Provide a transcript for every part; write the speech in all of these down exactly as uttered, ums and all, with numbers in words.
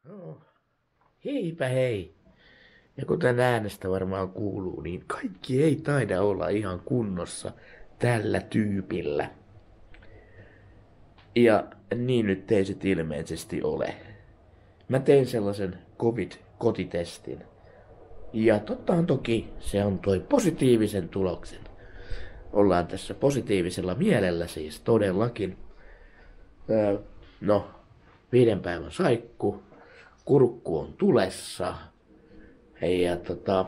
No, heipä hei. Ja kuten äänestä varmaan kuuluu, niin kaikki ei taida olla ihan kunnossa tällä tyypillä. Ja niin nyt ei sit ilmeisesti ole. Mä tein sellaisen covid-kotitestin. Ja tottahan toki se on toi positiivisen tuloksen. Ollaan tässä positiivisella mielellä siis todellakin. Öö, no, viiden päivän saikku. Kurkku on tulessa. Ja tota,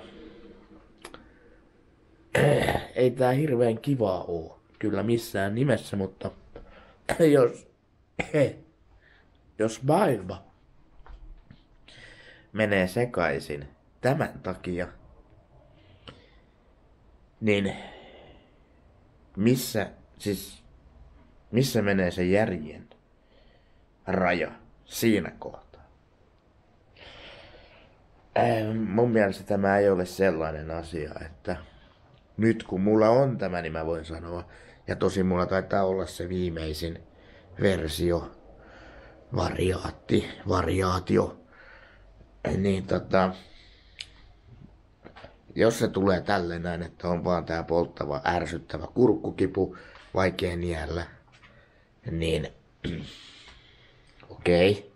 ei tää hirveän kivaa oo. Kyllä missään nimessä, mutta jos, jos maailma menee sekaisin tämän takia, niin missä, siis, missä menee se järjen raja siinä kohtaa? Äh, mun mielestä tämä ei ole sellainen asia, että nyt kun mulla on tämä, niin mä voin sanoa, ja tosi mulla taitaa olla se viimeisin versio, variaatti, variaatio, niin tota, jos se tulee tälle näin, että on vaan tää polttava, ärsyttävä kurkkukipu, vaikea niellä, niin okei. Okay.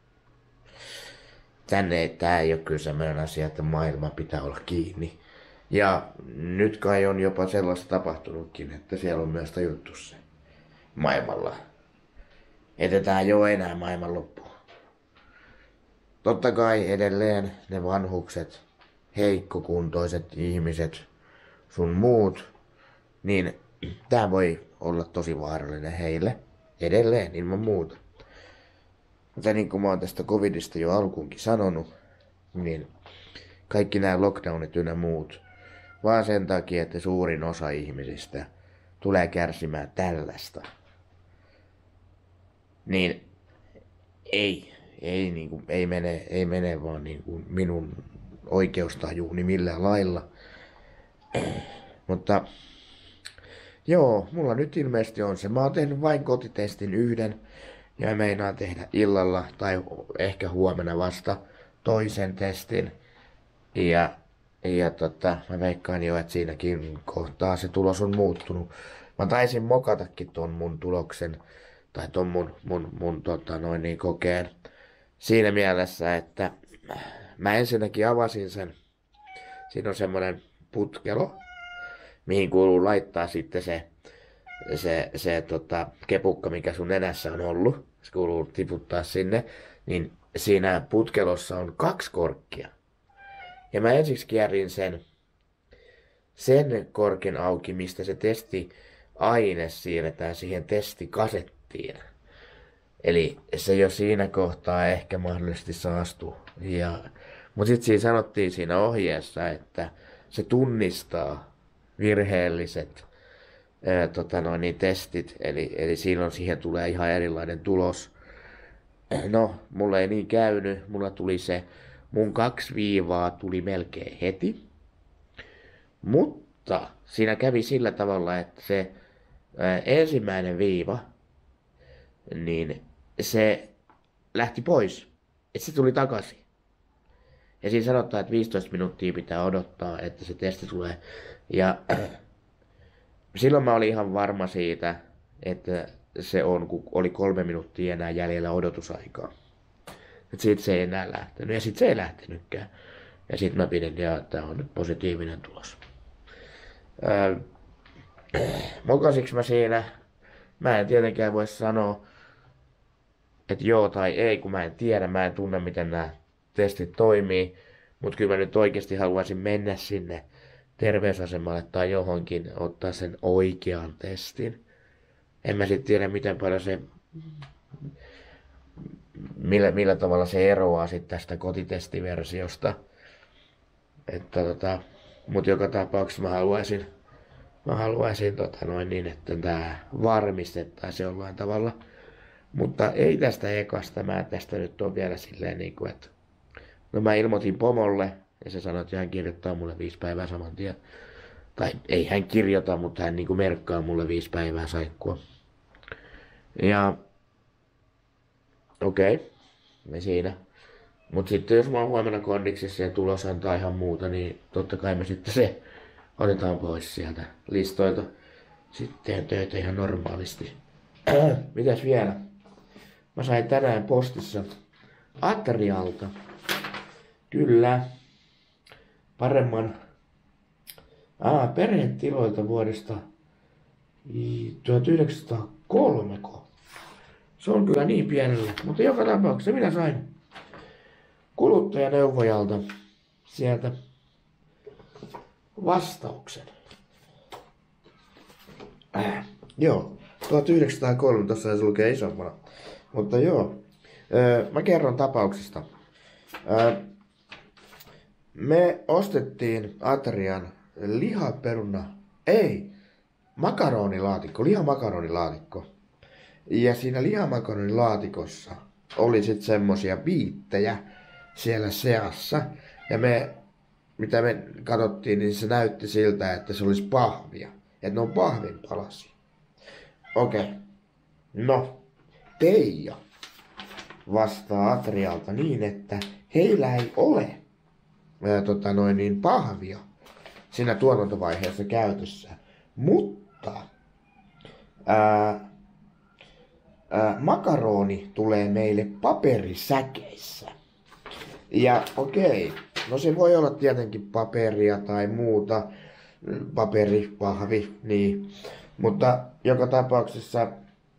Tänne ei, tää ei ole kyllä sellainen asia, että maailma pitää olla kiinni. Ja nyt kai on jopa sellaista tapahtunutkin, että siellä on myös tajuttu se maailmalla. Että tää ei ole enää maailman loppu. Totta kai edelleen ne vanhukset, heikkokuntoiset ihmiset, sun muut, niin tää voi olla tosi vaarallinen heille. Edelleen, ilman muuta. Mutta niin kuin mä oon tästä covidista jo alkuunkin sanonut, niin kaikki nämä lockdownit ynnä muut, vaan sen takia, että suurin osa ihmisistä tulee kärsimään tällaista. Niin ei, ei, niin kuin, ei, mene, ei mene vaan niin kuin minun oikeustajuuni millään lailla. Mutta joo, mulla nyt ilmeisesti on se. Mä oon tehnyt vain kotitestin yhden. Ja meinaan tehdä illalla tai ehkä huomenna vasta toisen testin. Ja, ja tota, mä veikkaan jo, että siinäkin kohtaa se tulos on muuttunut. Mä taisin mokatakin ton mun tuloksen tai ton mun, mun, mun tota, noin niin kokeen siinä mielessä, että mä ensinnäkin avasin sen. Siinä on semmonen putkelo, mihin kuuluu laittaa sitten se, se, se tota, kepukka, mikä sun nenässä on ollut. Se kuuluu tiputtaa sinne. Niin siinä putkelossa on kaksi korkkia. Ja mä ensiksi kierrin sen, sen korkin auki, mistä se testiaine siirretään siihen testikasettiin. Eli se jo siinä kohtaa ehkä mahdollisesti saastuu. Ja, mutta sitten siinä sanottiin siinä ohjeessa, että se tunnistaa virheelliset ää, tota noin, niin testit. Eli, eli silloin siihen tulee ihan erilainen tulos. No, mulla ei niin käynyt. Mulla tuli se, mun kaksi viivaa tuli melkein heti. Mutta siinä kävi sillä tavalla, että se ää, ensimmäinen viiva, niin se lähti pois. Että se tuli takaisin. Ja siinä sanotaan, että viisitoista minuuttia pitää odottaa, että se testi tulee. Ja silloin mä olin ihan varma siitä, että se on, kun oli kolme minuuttia enää jäljellä odotusaikaa. Että siitä se ei enää lähtenyt. Ja sitten se ei lähtenytkään. Ja sitten mä pidin, ja tää on nyt positiivinen tulos. Öö, mokasiks mä siinä? Mä en tietenkään voi sanoa, että joo tai ei, kun mä en tiedä, mä en tunne, miten nämä testit toimii. Mutta kyllä mä nyt oikeasti haluaisin mennä sinne terveysasemalle tai johonkin, ottaa sen oikean testin. En mä sitten tiedä, miten paljon se, millä, millä tavalla se eroaa sitten tästä kotitestiversiosta. Että tota, mut joka tapauksessa mä haluaisin, mä haluaisin tota noin niin, että tää varmistettaisiin jollain tavalla. Mutta ei tästä ekasta, mä tästä nyt on vielä silleen niin kuin, että no mä ilmoitin pomolle ja se sanoi, että hän kirjoittaa mulle viisi päivää saman tien. Tai ei hän kirjoita, mutta hän niin kuin merkkaa mulle viisi päivää saikkua. Ja okei, okay, me siinä. Mut sitten jos mä oon huomenna kondiksessa ja tulos antaa ihan muuta, niin totta kai me sitten se otetaan pois sieltä listoilta. Sitten teen töitä ihan normaalisti. Mitäs vielä? Mä sain tänään postissa Atrialta. Kyllä. Paremman Aa, perhetiloilta vuodesta tuhatyhdeksänsataakolme. Se on kyllä niin pienellä, mutta joka tapauksessa minä sain kuluttajaneuvojalta sieltä vastauksen. Äh, joo, tuhatyhdeksänsataakolme, tuossa se lukee isommana. Mutta joo, öö, mä kerron tapauksesta. Öö, me ostettiin Atrian lihaperuna, ei, makaronilaatikko, lihamakaronilaatikko. Ja siinä lihamakaronilaatikkossa oli sit semmosia biittejä siellä seassa. Ja me, mitä me katsottiin, niin se näytti siltä, että se olisi pahvia. Että ne on pahvin palasia. Okei. Okay. No, Teija vastaa Atrialta niin, että heillä ei ole ää, tota noin niin, pahvia siinä tuotantovaiheessa käytössä. Mutta ää, ää, makaroni tulee meille paperisäkeissä. Ja okei, okay, no se voi olla tietenkin paperia tai muuta, paperi, pahvi, niin. Mutta joka tapauksessa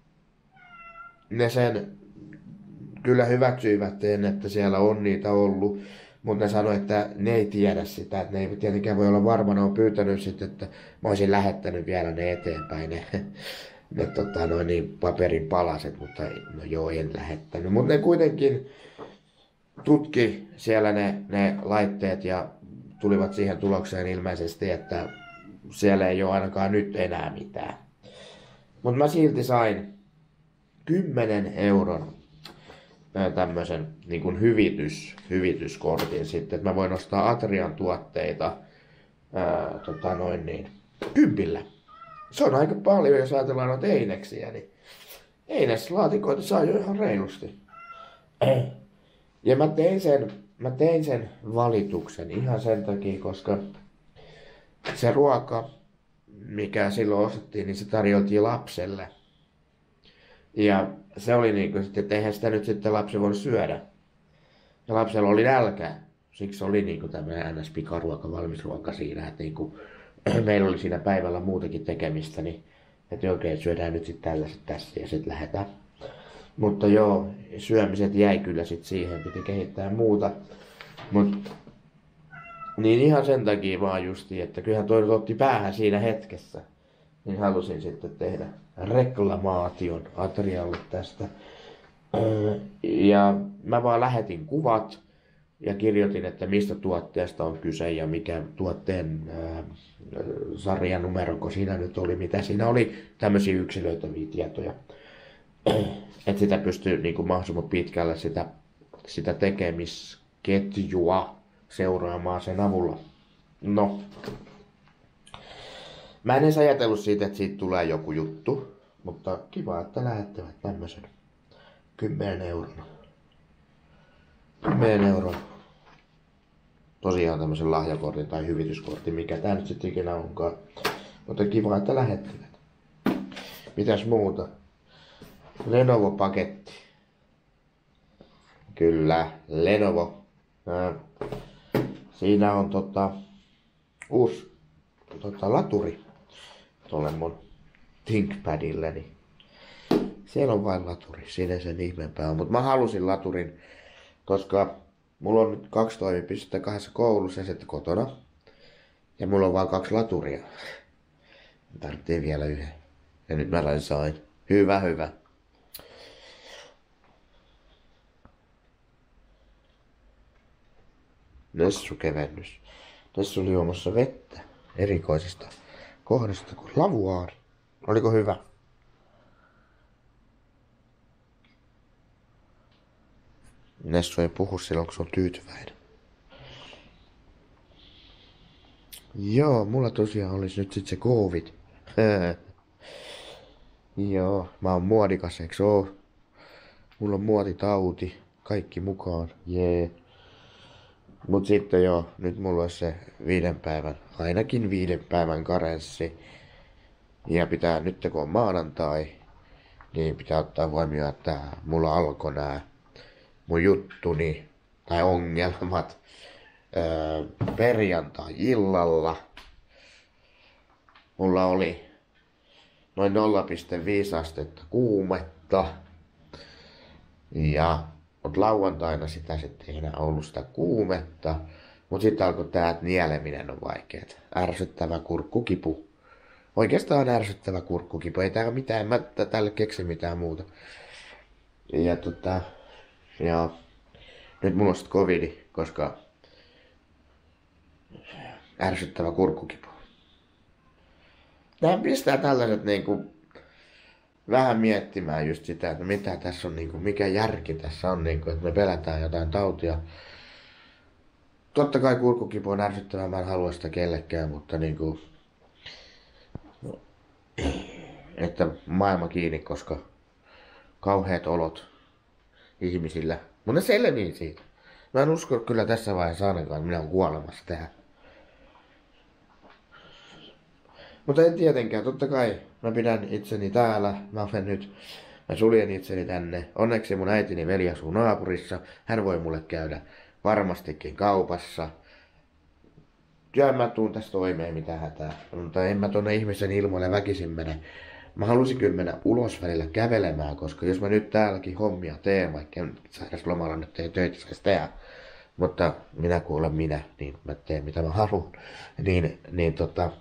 ne sen kyllä hyväksyivät, että siellä on niitä ollut. Mutta ne sanoi, että ne ei tiedä sitä, että ne ei tietenkään voi olla varma, ne on pyytänyt sitten, että mä olisin lähettänyt vielä ne eteenpäin, ne, ne tota, noin niin, paperin palaset, mutta no joo, en lähettänyt. Mutta ne kuitenkin tutki siellä ne, ne laitteet ja tulivat siihen tulokseen ilmeisesti, että siellä ei ole ainakaan nyt enää mitään. Mutta mä silti sain kymmenen euron tämmöisen niin kuin hyvitys, hyvityskortin sitten, että mä voin ostaa Atrian tuotteita ää, tota noin niin, kympillä. Se on aika paljon, jos ajatellaan noita eineksiä, niin eineslaatikoita saa jo ihan reilusti. Ja mä tein sen, mä tein sen valituksen ihan sen takia, koska se ruoka, mikä silloin ostettiin, niin se tarjoltiin lapselle. Ja se oli niinku sitten, että eihän sitä nyt sitten lapsi voi syödä. Ja lapsella oli nälkä. Siksi oli niinku tämmöinen N S-pikaruoka, valmisruoka siinä, että niinku, meillä oli siinä päivällä muutakin tekemistä, niin että okei, syödään nyt sitten tällaiset tässä ja sitten lähdetään. Mutta joo, syömiset jäi kyllä sitten siihen, piti kehittää muuta. Mut, niin ihan sen takia vaan justi, että kyllähän toi otti päähän siinä hetkessä. Niin halusin sitten tehdä reklamaation Atrialle tästä. Ja mä vaan lähetin kuvat ja kirjoitin, että mistä tuotteesta on kyse ja mikä tuotteen ää, sarjanumero, kun siinä nyt oli, mitä siinä oli, tämmöisiä yksilöitäviä tietoja. Että sitä pystyy niin kuin mahdollisimman pitkälle sitä, sitä tekemisketjua seuraamaan sen avulla. No. Mä en edes ajatellut siitä, että siitä tulee joku juttu, mutta kiva, että lähettävät tämmösen kymmenen euroa. kymmenen euroa. Tosiaan tämmösen lahjakortin tai hyvityskortin, mikä tää nyt sitten ikinä onkaan. Mutta kiva, että lähettivät. Mitäs muuta? Lenovo-paketti. Kyllä, Lenovo. Ää, siinä on tota uusi tota, laturi tuolle mun ThinkPadilleni. Siellä on vain laturi, siinä sen ihmeempää on. Mutta mä halusin laturin, koska mulla on nyt kaksi toimipistettä kahdessa koulussa ja sitten kotona. Ja mulla on vaan kaksi laturia. Tarvittiin vielä yhden. Ja nyt mä sain. Hyvä, hyvä. Nessukevennys. Tässä oli juomassa vettä erikoisesta kohdasta kuin lavuaari. Oliko hyvä? Nessu ei puhu silloin, kun se on tyytyväinen. Joo, mulla tosiaan olisi nyt sit se covid. Joo, mä oon muodikas, eiks oo? Mulla on muotitauti. kaikki mukaan, jee. Mut sitten joo, nyt mulla olisi se viiden päivän, ainakin viiden päivän karenssi. Ja pitää, nyt kun on maanantai, niin pitää ottaa huomioon, että mulla alkoi nää mun juttuni tai ongelmat öö, perjantai-illalla. Mulla oli noin nolla pilkku viisi astetta kuumetta. Ja mut lauantaina sitä sitten ei enää ollut sitä kuumetta. Mut sitten alkoi tää, että nieleminen on vaikeet. Ärsyttävä kurkkukipu. Oikeastaan ärsyttävä kurkkukipu. Ei täällä mitään, mä tälle keksi mitään muuta. Ja tota, ja nyt mulla on sit covidi, koska ärsyttävä kurkkukipu. Tää pistää tällaiset niinku vähän miettimään just sitä, että mitä tässä on niinku, mikä järki tässä on niinku, että me pelätään jotain tautia. Totta kai kurkkukipu on ärsyttävää, mä en halua sitä kellekään, mutta niinku, että maailma kiinni, koska kauheat olot ihmisillä. Mutta ne selvii siitä. Mä en usko kyllä tässä vaiheessa ainakaan, että minä olen kuolemassa tähän. Mutta en tietenkään, totta kai mä pidän itseni täällä. Mä olen nyt, mä suljen itseni tänne. Onneksi mun äitini veli asuu naapurissa. Hän voi mulle käydä varmastikin kaupassa. Kyllä mä tuun tästä toimeen mitä hätää. Mutta en mä tonne ihmisen ilmoille väkisin mene. Mä halusin kyllä mennä ulos välillä kävelemään, koska jos mä nyt täälläkin hommia teen, vaikka en sairauslomalla nyt ei töitä saisi tehdä, mutta minä kun olen minä, niin mä teen mitä mä haluan, niin, niin tota,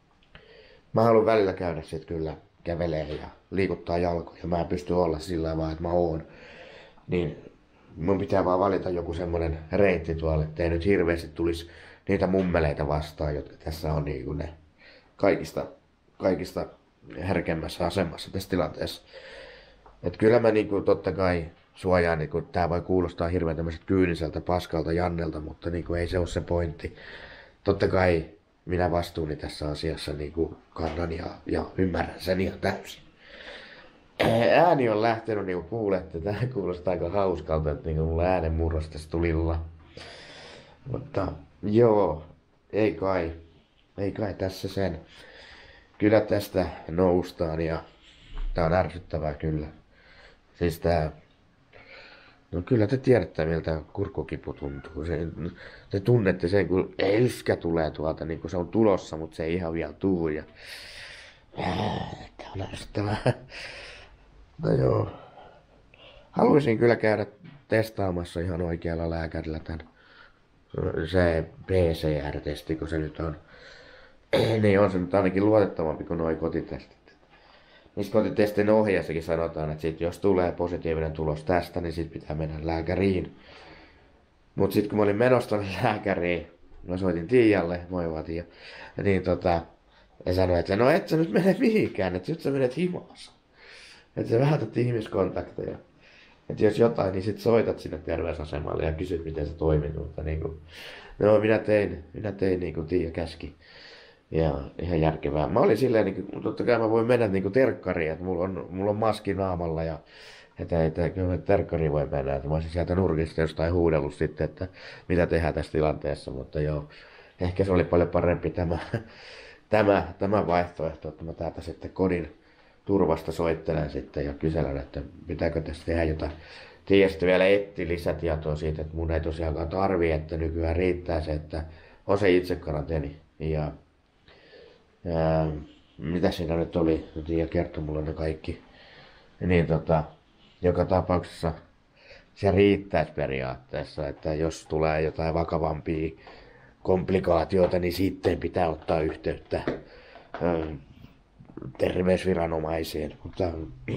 mä haluan välillä käydä sit kyllä kävelee ja liikuttaa jalkoja. Mä en pysty olla sillä vaan, että mä oon. Niin mun pitää vaan valita joku semmonen reitti tuolle, ettei nyt hirveästi tulisi niitä mummeleita vastaan, jotka tässä on niin kuin ne kaikista, kaikista herkemmässä asemassa tässä tilanteessa. Et kyllä mä niinku totta kai suojaan, niinku, tää voi kuulostaa hirveän tämmöiset kyyniseltä paskalta Jannelta, mutta niinku ei se ole se pointti. Totta kai minä vastuuni tässä asiassa niinku kannan ja, ja ymmärrän sen ihan täysin. Ääni on lähtenyt niinku kuulette, tää kuulostaa aika hauskalta, että niinku mulla äänen murros tässä tulilla. Mutta joo, ei kai, ei kai tässä sen. Kyllä tästä noustaan ja tää on ärsyttävää kyllä. Siis tää, no kyllä te tiedätte miltä kurkkukipu tuntuu. Se, te tunnette sen kun elskä tulee tuolta niin kuin se on tulossa, mutta se ei ihan vielä tuu. Ja tää on ärsyttävää. No joo. Haluaisin kyllä käydä testaamassa ihan oikealla lääkärillä tän. Se P C R-testi, kun se nyt on. Niin on se nyt ainakin luotettavampi kuin nuo kotitestit. Niissä kotitestin ohjeessakin sanotaan, että sit jos tulee positiivinen tulos tästä, niin sit pitää mennä lääkäriin. Mut sit kun mä olin menossa lääkäriin, mä soitin Tiialle, moi vaan Tiia, niin tota, ja sanoin, että no et sä nyt mene mihinkään, että nyt sä menet himaassa. Että sä vältät ihmiskontakteja. Että jos jotain, niin sit soitat sinne terveysasemalle ja kysyt, miten se toimii. Mutta niinku, no minä tein, minä tein niin kuin Tiia käski. Ja ihan järkevää. Mä olin silleen, niin kuin, totta kai mä voin mennä niin kuin terkkariin, että mulla on, mulla on maski naamalla ja että, että kyllä terkkariin voi mennä. Että mä olisin sieltä nurkista jostain huudellut sitten, että mitä tehdään tässä tilanteessa. Mutta joo, ehkä se oli paljon parempi tämä, tämä, tämä vaihtoehto, että mä täältä sitten kodin turvasta soittelen sitten ja kyselen, että pitääkö tässä tehdä jotain. Tiia sitten vielä etti lisätietoa siitä, että mun ei tosiaankaan tarvii, että nykyään riittää se, että on se itse karanteeni. Ja Ja, mitä siinä nyt oli, ja kertoi mulle ne kaikki. Niin tota, joka tapauksessa se riittäisi periaatteessa, että jos tulee jotain vakavampia komplikaatioita, niin sitten pitää ottaa yhteyttä ö, terveysviranomaisiin. Mutta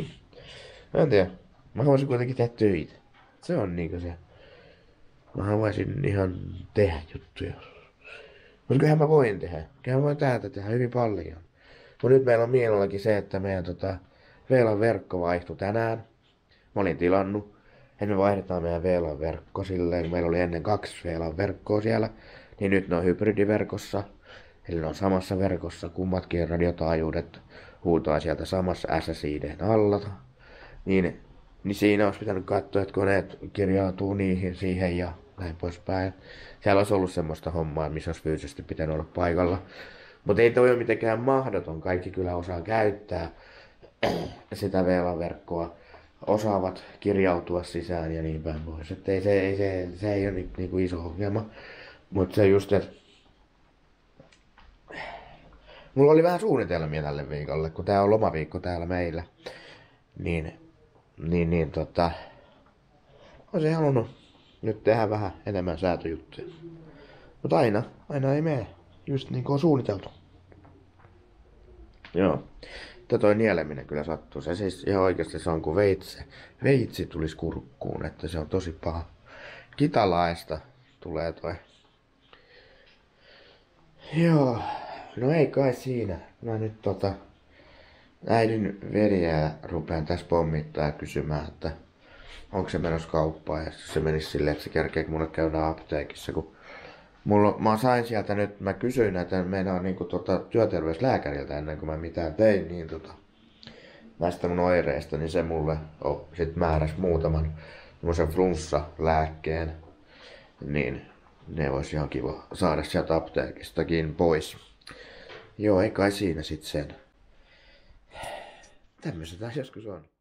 en tiedä, mä haluaisin kuitenkin tehdä töitä. Se on niinku se. Mä haluaisin ihan tehdä juttuja. Mutta kyllähän mä voin tehdä. Kyllähän mä voin täältä tehdä hyvin paljon. Mutta nyt meillä on mielelläkin se, että meidän tota, V L A-verkko vaihtui tänään. Mä olin tilannut, että me vaihdetaan meidän V L A-verkko silleen. Meillä oli ennen kaksi V L A-verkkoa siellä. Niin nyt ne on hybridiverkossa. Eli ne on samassa verkossa. Kummatkin radiotaajuudet huutaa sieltä samassa S S I D:n alla. Niin Niin siinä olisi pitänyt katsoa, että koneet kirjautuu niihin, siihen ja näin poispäin. Siellä olisi ollut semmoista hommaa, missä olisi fyysisesti pitänyt olla paikalla. Mutta ei toi ole mitenkään mahdoton. Kaikki kyllä osaa käyttää sitä V L A-verkkoa. Osaavat kirjautua sisään ja niin päin pois. Että ei se, ei se, se ei ole ni, niinku iso ongelma. Mutta se just, että mulla oli vähän suunnitelmia tälle viikolle, kun tää on lomaviikko täällä meillä. Niin, niin, niin tota, olisin halunnut nyt tehdä vähän enemmän säätöjuttuja. Mutta aina, aina ei mene. Just niin kuin on suunniteltu. Joo. Mutta toi nieleminen kyllä sattuu. Se siis ihan oikeasti se on kuin veitsi. Veitsi tulisi kurkkuun, että se on tosi paha. Kitalaista tulee toi. Joo. No ei kai siinä. Mä nyt tota äidin veliä rupean tässä pommittaa ja kysymään, että onko se menossa kauppaan. Ja se menisi silleen, että se kerkee, kun mulle käydään apteekissa. Kun mulla, mä sain sieltä nyt, mä kysyin näitä meidän niinku tota, työterveyslääkäriltä ennen kuin mä mitään tein, niin tota, näistä mun oireista, niin se mulle oh, sit määräsi muutaman semmoisen flunssalääkkeen, niin ne olisi ihan kiva saada sieltä apteekistakin pois. Joo, ei kai siinä sit sen. Tämmöset joskus on.